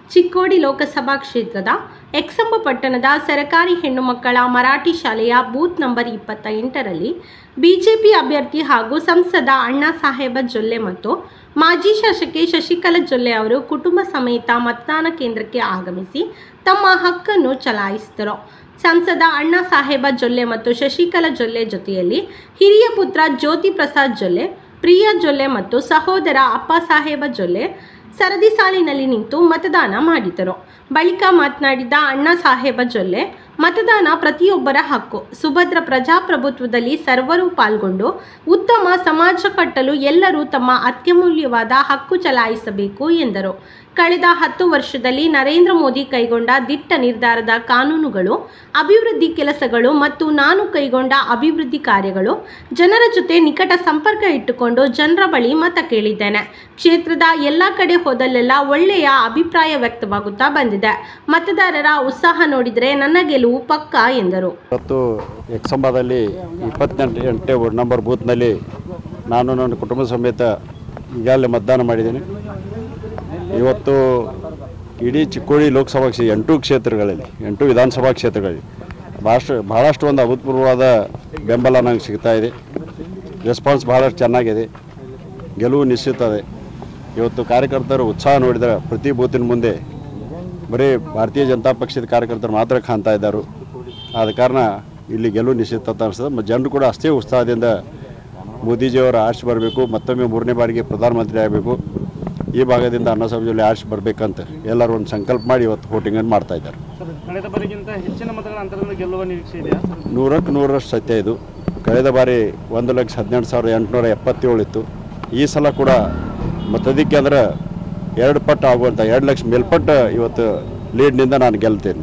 ಚಿಕ್ಕೋಡಿ ಲೋಕಸಭಾ ಕ್ಷೇತ್ರದ ಎಕ್ಸಂಬ ಪಟ್ಟಣದ ಸರ್ಕಾರಿ ಹೆಣ್ಣು ಮಕ್ಕಳ ಮರಾಠಿ ಶಾಲೆಯ ಬೂತ್ ನಂಬರ್ 28ರಲ್ಲಿ ಬಿಜೆಪಿ ಅಭ್ಯರ್ಥಿ ಹಾಗೂ ಸಂಸದ ಅಣ್ಣಾ ಸಾಹೇಬ ಜೊಲ್ಲೆ ಮತ್ತು ಮಾಜಿ ಶಾಸಕಿ ಶಶಿಕಲಾ ಜೊಲ್ಲೆ ಅವರು ಕುಟುಂಬ ಸಮೇತ ಮತದಾನ ಕೇಂದ್ರಕ್ಕೆ ಆಗಮಿಸಿ ತಮ್ಮ ಹಕ್ಕನ್ನು ಚಲಾಯಿಸಿದರು. ಸಂಸದ ಅಣ್ಣಾ ಸಾಹೇಬ ಜೊಲ್ಲೆ ಮತ್ತು ಶಶಿಕಲಾ ಜೊಲ್ಲೆ ಜೊತೆಯಲ್ಲಿ ಹಿರಿಯ ಪುತ್ರ ಜ್ಯೋತಿ ಪ್ರಸಾದ್ ಜೊಲ್ಲೆ, ಪ್ರಿಯಾ ಜೊಲ್ಲೆ ಮತ್ತು ಸಹೋದರ ಅಪ್ಪ ಸಾಹೇಬ ಜೊಲ್ಲೆ ಸರದಿ ಸಾಲಿನಲ್ಲಿ ನಿಂತು ಮತದಾನ ಮಾಡಿದರು. ಬಳಿಕ ಮಾತನಾಡಿದ ಅಣ್ಣಾ ಸಾಹೇಬ ಜೊಲ್ಲೆ, ಮತದಾನ ಪ್ರತಿಯೊಬ್ಬರ ಹಕ್ಕು. ಸುಭದ್ರ ಪ್ರಜಾಪ್ರಭುತ್ವದಲ್ಲಿ ಸರ್ವರು ಪಾಲ್ಗೊಂಡು ಉತ್ತಮ ಸಮಾಜ ಕಟ್ಟಲು ಎಲ್ಲರೂ ತಮ್ಮ ಅತ್ಯಮೂಲ್ಯವಾದ ಹಕ್ಕು ಚಲಾಯಿಸಬೇಕು ಎಂದರು. ಕಳೆದ 10 ವರ್ಷದಲ್ಲಿ ನರೇಂದ್ರ ಮೋದಿ ಕೈಗೊಂಡ ದಿಟ್ಟ ನಿರ್ಧಾರದ ಕಾನೂನುಗಳು, ಅಭಿವೃದ್ಧಿ ಕೆಲಸಗಳು ಮತ್ತು ನಾನು ಕೈಗೊಂಡ ಅಭಿವೃದ್ಧಿ ಕಾರ್ಯಗಳು ಜನರ ಜೊತೆ ನಿಕಟ ಸಂಪರ್ಕ ಇಟ್ಟುಕೊಂಡು ಜನರ ಬಳಿ ಮತ ಕೇಳಿದ್ದೇನೆ. ಕ್ಷೇತ್ರದ ಎಲ್ಲ ಕಡೆ ಹೋದಲ್ಲೆಲ್ಲ ಒಳ್ಳೆಯ ಅಭಿಪ್ರಾಯ ವ್ಯಕ್ತವಾಗುತ್ತಾ ಬಂದಿದೆ. ಮತದಾರರ ಉತ್ಸಾಹ ನೋಡಿದರೆ ನನ್ನ ಗೆಲುವು ಪಕ್ಕ ಎಂದರು. ಇವತ್ತು ಎಕ್ಸಂಬದಲ್ಲಿ 28ನೇ ವಾರ್ಡ್ ನಂಬರ್ ಬೂತ್ನಲ್ಲಿ ನಾನು ನನ್ನ ಕುಟುಂಬ ಸಮೇತ ಈಗಾಗಲೇ ಮತದಾನ ಮಾಡಿದ್ದೀನಿ. ಇವತ್ತು ಇಡೀ ಚಿಕ್ಕೋಡಿ ಲೋಕಸಭಾ 8 ಕ್ಷೇತ್ರಗಳಲ್ಲಿ 8 ವಿಧಾನಸಭಾ ಕ್ಷೇತ್ರಗಳಲ್ಲಿ ಭಾಳಷ್ಟು ಒಂದು ಅಭೂತಪೂರ್ವವಾದ ಬೆಂಬಲ ನನಗೆ ಸಿಗ್ತಾ ಇದೆ. ರೆಸ್ಪಾನ್ಸ್ ಭಾಳಷ್ಟು ಚೆನ್ನಾಗಿದೆ. ಗೆಲುವು ನಿಶ್ಚಿತ ಇದೆ. ಇವತ್ತು ಕಾರ್ಯಕರ್ತರು ಉತ್ಸಾಹ ನೋಡಿದರೆ ಪ್ರತಿ ಬೂತಿನ ಮುಂದೆ ಬರೀ ಭಾರತೀಯ ಜನತಾ ಪಕ್ಷದ ಕಾರ್ಯಕರ್ತರು ಮಾತ್ರ ಕಾಣ್ತಾ ಇದ್ದಾರೆ. ಆದ ಕಾರಣ ಇಲ್ಲಿ ಗೆಲುವು ನಿಶ್ಚಿತ ಅಂತ ಅನಿಸ್ತದೆ. ಮತ್ತು ಜನರು ಕೂಡ ಅಷ್ಟೇ ಉತ್ಸಾಹದಿಂದ ಮೋದಿಜಿಯವರ ಆರ್ಶ್ ಬರಬೇಕು, ಮತ್ತೊಮ್ಮೆ 3ನೇ ಬಾರಿಗೆ ಪ್ರಧಾನಮಂತ್ರಿ ಆಗಬೇಕು, ಈ ಭಾಗದಿಂದ ಅಣ್ಣಾ ಸಾಹೇಬ ಜೊಲ್ಲೆ ಆರ್ಶ್ ಬರಬೇಕಂತ ಎಲ್ಲರೂ ಒಂದು ಸಂಕಲ್ಪ ಮಾಡಿ ಇವತ್ತು ವೋಟಿಂಗನ್ನು ಮಾಡ್ತಾ ಇದ್ದಾರೆ. ಕಳೆದ ಬಾರಿಗಿಂತ ಹೆಚ್ಚಿನ ಮತಗಳ ಅಂತರದಿಂದ ಗೆಲ್ಲುವ ನಿರೀಕ್ಷೆ ಇದೆಯಾ? 100ಕ್ಕೆ 100ರಷ್ಟು ಸತ್ಯ ಇದು. ಕಳೆದ ಬಾರಿ 1,18,877 ಇತ್ತು. ಈ ಸಲ ಕೂಡ ಮತದಿಕ್ಕೆ ಅಂದ್ರೆ 2 ಪಟ್ಟು ಆಗುವಂಥ 2 ಲಕ್ಷ ಮೇಲ್ಪಟ್ಟು ಇವತ್ತು ಲೀಡ್ನಿಂದ ನಾನು ಗೆಲ್ತೇನೆ.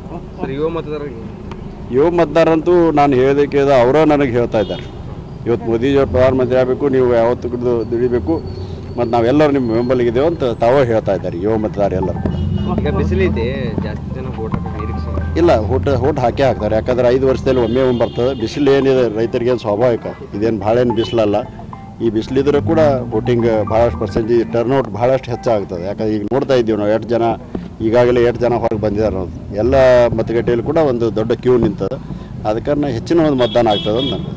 ಯುವ ಮತದಾರಂತೂ ನಾನು ಹೇಳೋದಕ್ಕೆ ಅವರ ನನಗೆ ಹೇಳ್ತಾ ಇದ್ದಾರೆ, ಇವತ್ತು ಮೋದಿಜಿಯವರು ಪ್ರಧಾನಮಂತ್ರಿ ಆಗಬೇಕು, ನೀವು ಯಾವತ್ತೂ ದುಡಿಬೇಕು ಮತ್ತು ನಾವೆಲ್ಲರೂ ನಿಮ್ಮ ಬೆಂಬಲಿಗಿದ್ದೇವೆ ಅಂತ ತಾವೇ ಹೇಳ್ತಾ ಇದ್ದಾರೆ ಯುವ ಮತದಾರ ಎಲ್ಲರೂ ಕೂಡ. ಈಗ ಬಿಸಿಲಿದೆ, ಜಾಸ್ತಿ ಜನ ವೋಟ್ ಹಾಕೋ ನಿರೀಕ್ಷೆ ಇಲ್ಲ, ವೋಟ್ ಹಾಕೇ ಹಾಕ್ತಾರೆ. ಯಾಕಂದ್ರೆ 5 ವರ್ಷದಲ್ಲಿ ಒಮ್ಮೆ ಬರ್ತದೆ. ಬಿಸಿಲು ಏನಿದೆ ರೈತರಿಗೆ ಸ್ವಾಭಾವಿಕ, ಇದೇನು ಭಾಳ ಏನು ಬಿಸಿಲಲ್ಲ. ಈ ಬಿಸಿಲಿದ್ರೆ ಕೂಡ ವೋಟಿಂಗ್ ಭಾಳಷ್ಟು ಪರ್ಸೆಂಟೇಜ್ ಟರ್ನ್ಔಟ್ ಭಾಳಷ್ಟು ಹೆಚ್ಚಾಗ್ತದೆ. ಯಾಕಂದ್ರೆ ಈಗ ನೋಡ್ತಾ ಇದ್ದೀವಿ ನಾವು ಈಗಾಗಲೇ 8 ಜನ ಹೊರಗೆ ಬಂದಿದ್ದಾರೆ. ನಾವು ಎಲ್ಲ ಮತಗಟ್ಟೆಯಲ್ಲಿ ಕೂಡ ಒಂದು ದೊಡ್ಡ ಕ್ಯೂ ನಿಂತದೆ. ಆದ ಕಾರಣ ಹೆಚ್ಚಿನ ಒಂದು ಮತದಾನ ಆಗ್ತದೆ ಅಂತ